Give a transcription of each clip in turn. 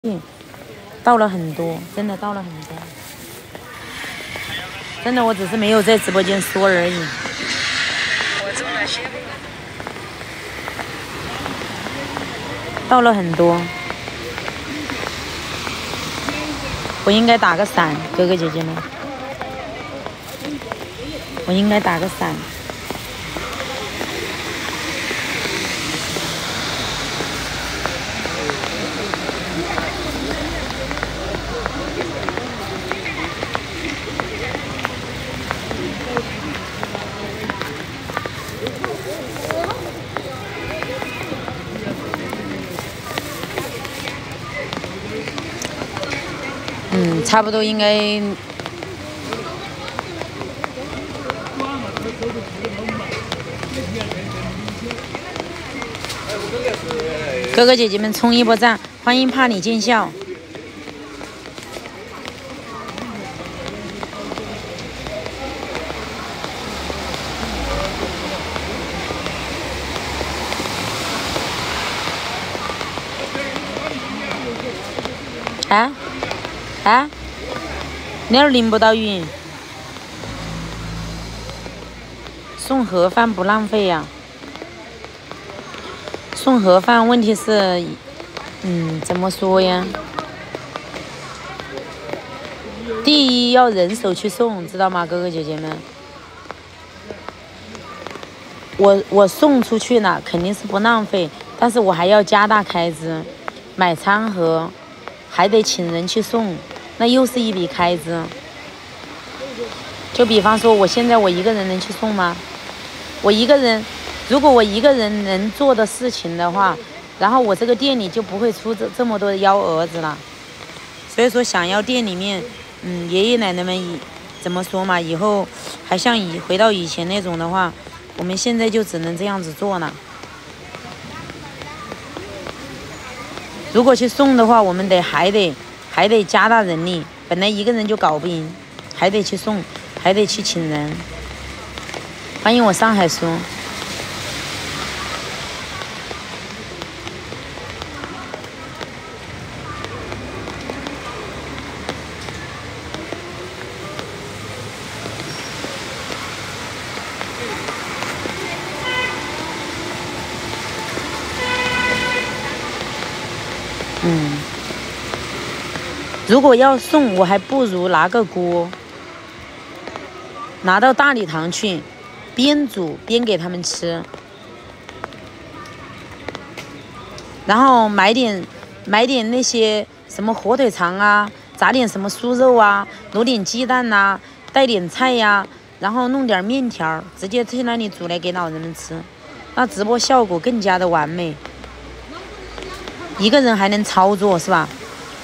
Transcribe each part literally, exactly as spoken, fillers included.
到了很多，真的到了很多，真的我只是没有在直播间说而已。到了很多，我应该打个伞，哥哥姐姐们，我应该打个伞。嗯，差不多应该。哥哥姐姐们冲一波赞，欢迎怕你见笑。啊啊！你那儿淋不到雨，送盒饭不浪费呀。送盒饭问题是，嗯，怎么说呀？第一要人手去送，知道吗，哥哥姐姐们？我我送出去了，肯定是不浪费，但是我还要加大开支，买餐盒，还得请人去送，那又是一笔开支。就比方说，我现在我一个人能去送吗？我一个人。如果我一个人能做的事情的话，然后我这个店里就不会出这这么多的幺蛾子了。所以说，想要店里面，嗯，爷爷奶奶们以怎么说嘛，以后还像以回到以前那种的话，我们现在就只能这样子做了。如果去送的话，我们得还得还得加大人力，本来一个人就搞不赢，还得去送，还得去请人。欢迎我上海叔。嗯，如果要送，我还不如拿个锅，拿到大礼堂去，边煮边给他们吃，然后买点买点那些什么火腿肠啊，炸点什么酥肉啊，卤点鸡蛋呐、啊，带点菜呀、啊，然后弄点面条，直接去那里煮来给老人们吃，那直播效果更加的完美。一个人还能操作是吧？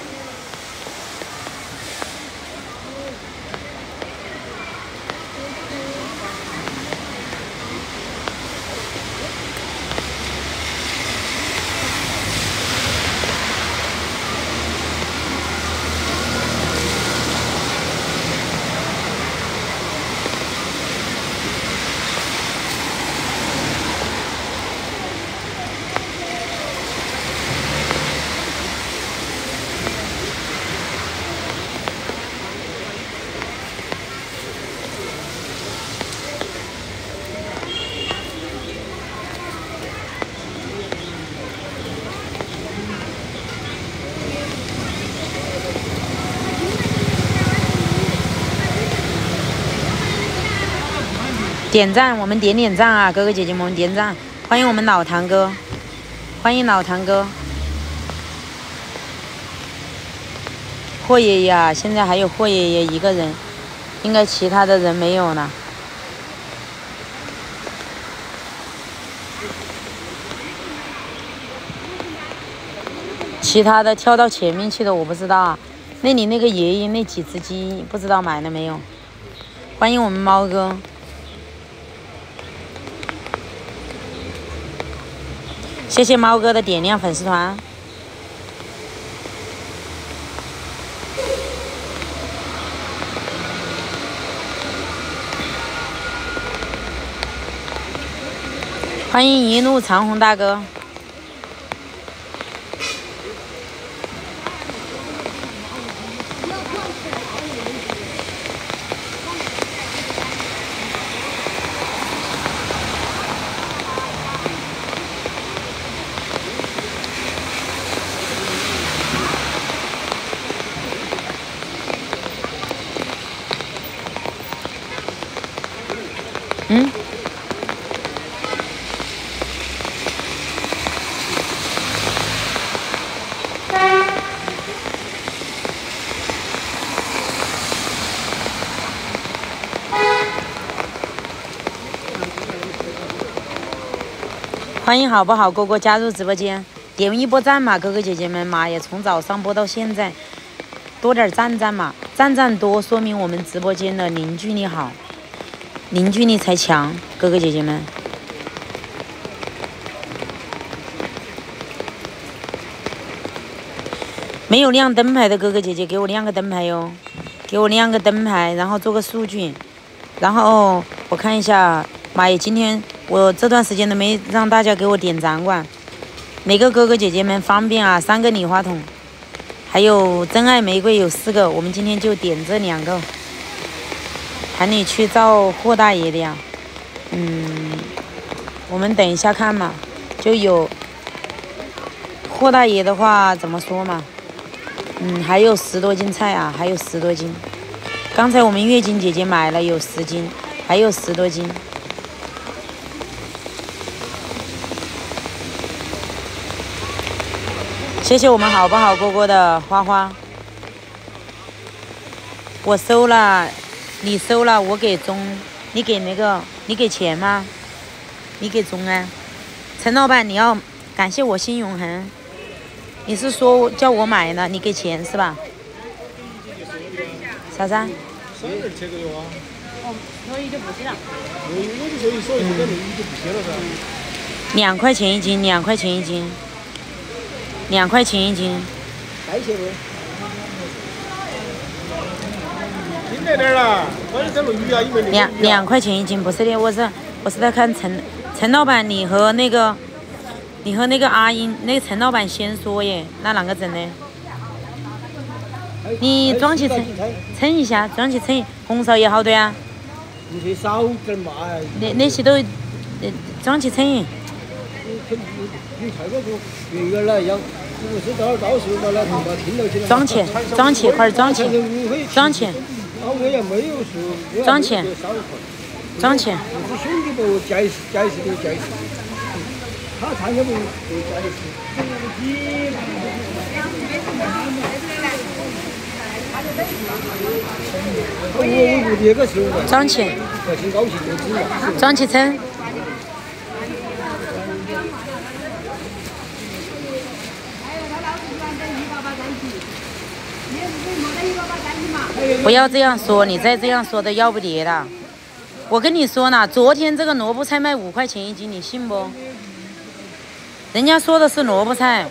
点赞，我们点点赞啊，哥哥姐姐们点赞，欢迎我们老唐哥，欢迎老唐哥。霍爷爷啊，现在还有霍爷爷一个人，应该其他的人没有了。其他的跳到前面去的我不知道啊，那里那个爷爷那几只鸡不知道买了没有？欢迎我们猫哥。谢谢猫哥的点亮粉丝团。欢迎一路长虹大哥。 嗯。欢迎好不好哥哥加入直播间，点一波赞嘛，哥哥姐姐们嘛，也从早上播到现在，多点赞赞嘛，赞赞多，说明我们直播间的凝聚力好，凝聚力才强，哥哥姐姐们。没有亮灯牌的哥哥姐姐，给我亮个灯牌哟，给我亮个灯牌，然后做个数据，然后、哦、我看一下，妈耶，今天。我这段时间都没让大家给我点赞过，哪个哥哥姐姐们方便啊？三个礼花筒，还有真爱玫瑰有四个，我们今天就点这两个。喊你去照霍大爷的呀？嗯，我们等一下看嘛，就有霍大爷的话怎么说嘛？嗯，还有十多斤菜啊，还有十多斤。刚才我们月经姐姐买了有十斤，还有十多斤。谢谢我们好不好哥哥的花花，我收了，你收了，我给钟，你给那个，你给钱吗？你给钟啊？陈老板，你要感谢我心永恒，你是说叫我买的，你给钱是吧？啥子？哦，所以就不是了。两块钱一斤，两块钱一斤。两块钱一斤。带去不？进来点了，我在录鱼啊，因为两两块钱一斤，不是的，我是我是在看陈陈老板，你和那个你和那个阿英，那个陈老板先说耶，那啷个整呢？你装起称称一下，装起称，红烧也好多呀。你去少点嘛。那那些都，呃，装起称。装起，装起，快点装起，装起，装起，装起。装起，装起称。不要这样说，你再这样说的要不得的。我跟你说呢，昨天这个萝卜菜卖五块钱一斤，你信不？人家说的是萝卜菜。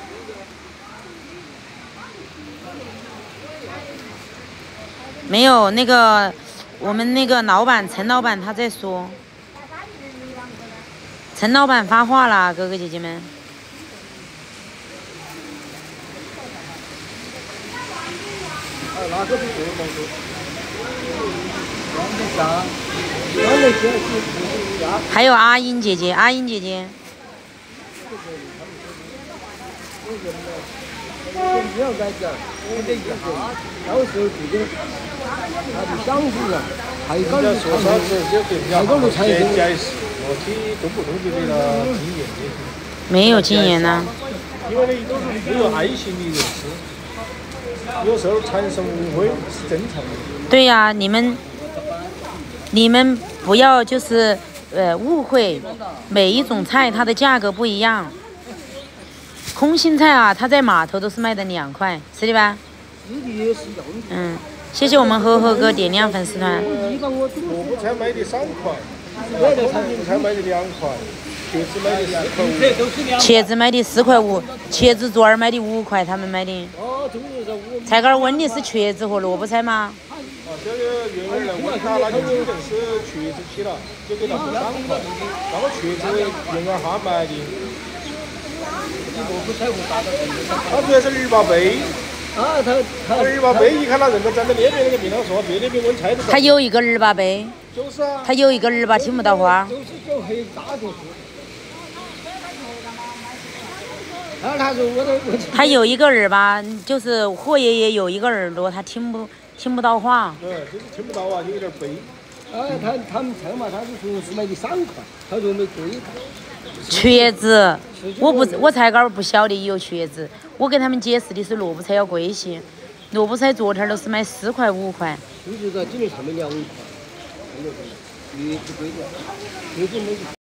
没有那个，我们那个老板陈老板他在说，陈老板发话了，哥哥姐姐们。还有阿英姐姐，阿英姐姐。没有经验呢。因为都是没有爱心的人士。有时候产生误会是正常的。对呀、啊，你们，你们不要就是呃误会，每一种菜它的价格不一样。空心菜啊，它在码头都是卖的两块，是的吧？嗯，谢谢我们呵呵哥点亮粉丝团。萝卜菜卖的三块，空心菜卖的两块。茄子卖的四块五，茄子卖的四块五，茄子猪儿卖的五块，他们卖的。菜杆问的是茄子和萝卜菜吗？啊，这个原来问他，那就肯定是茄子去了，就给他付三块，然后茄子原来他卖的。他主要是二八杯。啊，他他二八杯，一看他人都站在那边那个面上说，别那边问菜的。他有一个二八杯。就是啊。他有一个二八听不到话。就是就很大就是。他有一个耳吧，就是霍爷爷有一个耳朵，他听不听不到话。对，就是听不到啊，有点背。 哎，他他们称嘛，他是说是买的散块，他说没对。 瘸子，我不我菜杆儿不晓得有瘸子，我给他们解释的是萝卜菜要贵些，萝卜菜昨天都是买四块五块。 你就在今天上面两块，鱼子贵点，鱼子没。